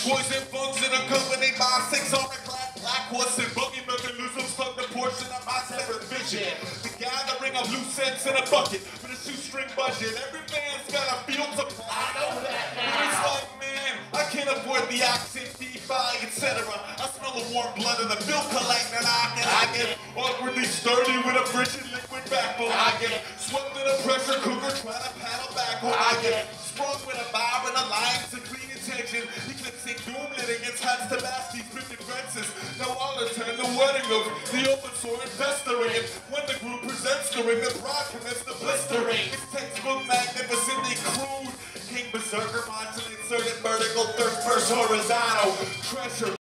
Boys and bugs in accompanied by 6 on a black horse and buggy milking loose some stuck the portion of my separate vision. The gathering of loose ends in a bucket with a shoestring budget. Every man's got a field supply. I know that now. It's like, man, I can't afford the accent, DeFi, etc. I smell the warm blood of the bill collector. I get awkwardly sturdy with a frigid liquid backbone. I get swept in a pressure cooker trying to paddle back home. I get sprung with a bob and a line to clean intention. Eclipsing doom litigants, hats to bash these cryptic fences. Now I'll attend the wedding of the open sword festering. And when the group presents the ring, the bride commits the blistering. It's textbook magnificently crude. King Berserker modulates certain vertical, third first horizontal. Treasure.